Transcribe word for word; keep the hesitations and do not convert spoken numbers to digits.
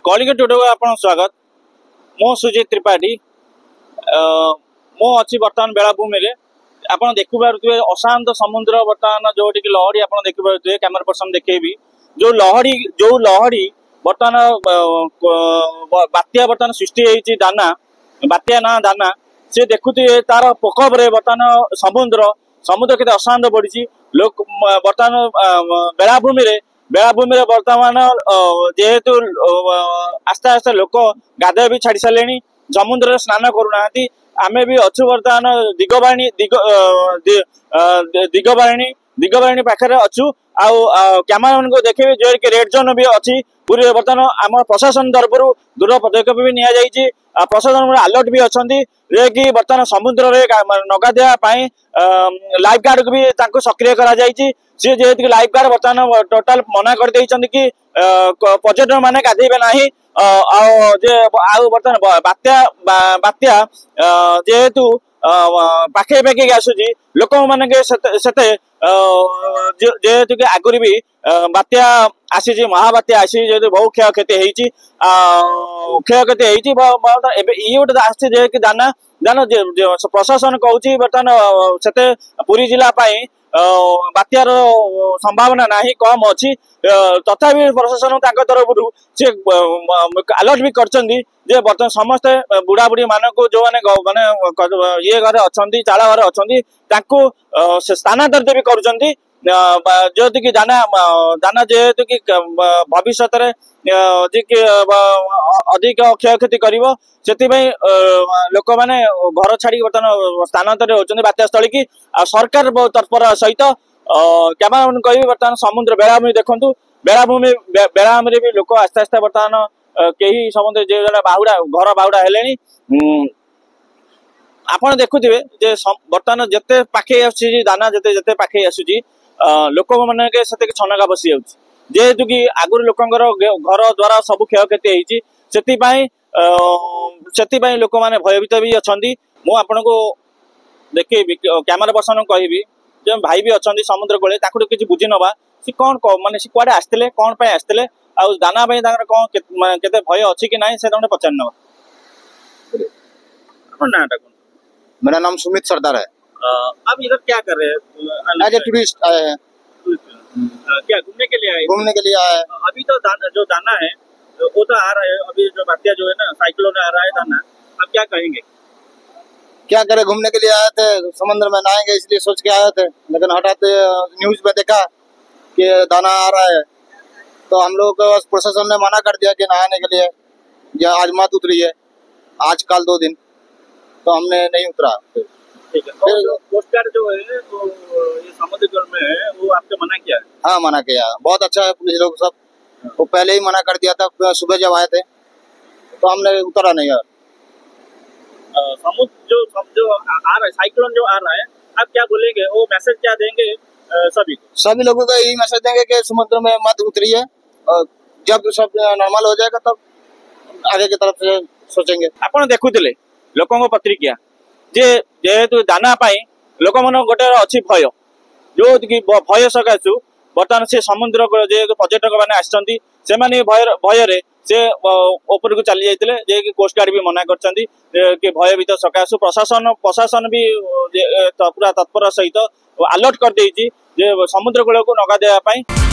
Calicut today को आपन स्वागत। मो सुजीत त्रिपाठी मो अच्छी बर्तमान बेलाभूमि रे आपन देखि पारुथिबे अशांत समुद्र बर्तमान जोटी कि लहड़ी आपन देखि पारुथिबे कैमरा पर्सन देखेबी जो लहड़ी जो लहड़ी बर्तमान बात्या बर्तमान सृष्टि होईची दाना बात्या ना दाना से देखुथिबे तार प्रकोप रे बर्तमान समुद्र समुद्र केते अशांत पड़िची लोक बर्तमान बेलाभूमि रे बेलाभूमि बर्तमान जेहेतु आस्ते आस्ते लोक गाधे भी छाड़ी सारे समुद्र स्नान करूना आमे भी अच्छु बर्तमान दिगबाणी दिग दिगबाणी दिगबाणी पाखे अच्छु कैमरा को देखे जो कि रेड जोन भी अच्छी पूरी बर्तमान आम प्रशासन तरफ दूर पदक्षेप भी नि जाइए प्रशासन अलर्ट भी अच्छा कि बर्तमान समुद्र रे नगाधिया लाइफ गार्ड को भी सक्रिय करा जाइए सी जेहेतु लाइफ गार्ड बर्तमान टोटाल मना कर कि पर्यटन माने गाधेबे नाही बर्तमान बात्या बात्या जेहेतु पाखे पाखे आसूची लोक माने सेते जेहेतु कि आगुरी भी बात्या आसी महाबात्या आसी जेहेतु बहुत क्षय क्षति होती क्षय क्षति होती ये गोटे आसी जे कि दाना दाना प्रशासन कहूँ बर्तमान से पुरी जिला बात्यार संभावना नहीं कम अच्छी तथापि प्रशासन तरफ से अलर्ट भी कर बर्तमान समस्ते बुढ़ा बुढ़ी मान को जो मैंने ये घर अच्छा चाला घर अच्छा स्थानांतरित भी कर जेहेतु कि दाना दाना जेहेतु कि भविष्य अधिक क्षय क्षति कर लोक मैंने घर छाड़ी बर्तमान स्थानांतरित होती बात्या स्थली की सरकार तत्पर सहित कैमरा कह बर्तमान समुद्र बेलाभूमि देखु बेलाभूमि बेलाभूमि भी लोक आस्ते आस्ते बर्तमान कहीं समुद्र जो बाहुड़ा घर बाहुड़ा हेले आप देखुवे बर्तमान जिते पाखे आसूँ दाना जिते जिते पाखे आसूँ लोक मैंने छनका बसी जेहेतु कि आगुरी लोकंर घर द्वारा सब क्षय क्षति से लोक मैंने भयभीत भी अच्छा मुझे आपन को देखे कैमरा पर्सन कहबी जो भाई भी अच्छा समुद्र कूले किसी बुझी नवा सी कौन माने सी कुआडे आसते कौन पे आसते आ दाना कौन केते भय अच्छी कि नहीं से पचार नवा मेरा नाम सुमित सरदार है। आप इधर क्या कर रहे हैं? एज ए टूरिस्ट आए हैं। क्या घूमने के लिए आए? घूमने के लिए आए। अभी तो दाना, जो दाना है वो तो आ रहा है, अभी जो बात्या जो है ना साइक्लोन आ रहा है दाना, आप क्या कहेंगे? क्या करे, घूमने के लिए आए थे, समुद्र में नहाएंगे इसलिए सोच के आए थे, लेकिन हठात न्यूज में देखा कि दाना आ रहा है तो हम लोग को प्रशासन ने मना कर दिया कि नहाने के लिए, यह आज मत उतरी है, आज कल दो दिन, तो हमने नहीं उतरा। ठीक है। और जो कोस्ट गार्ड जो है तो ये समुद्र जल में है वो आपने मना किया है? हाँ मना किया, बहुत अच्छा है पुलिस लोग सब, वो पहले ही मना कर दिया था, सुबह जब आए थे तो हमने उतरा नहीं यार। समुद्र जो जो आ रहा है, साइक्लोन जो आ रहा है, आप क्या बोलेंगे, वो मैसेज क्या देंगे सभी को? सभी लोगों को यही मैसेज देंगे कि समुद्र में मत उतरिए, जब सब नॉर्मल हो जाएगा तब आगे की तरफ से सोचेंगे। आपन देखुले लोकों प्रतिक्रिया जे जेहेतु दाना पाई लोक मन गोटे अच्छी भय जो कि भय सकाशु बर्तमान से समुद्र जे पर्यटक मैंने आसछंती से माने भय भय से ऊपर को चली जाते जे कि कोस्ट गार्ड भी मना कर भयभीत सकाशु प्रशासन प्रशासन भी पूरा तत्पर सहित अलर्ट कर देछि जे समुद्र कूल को नगा देवा पाई।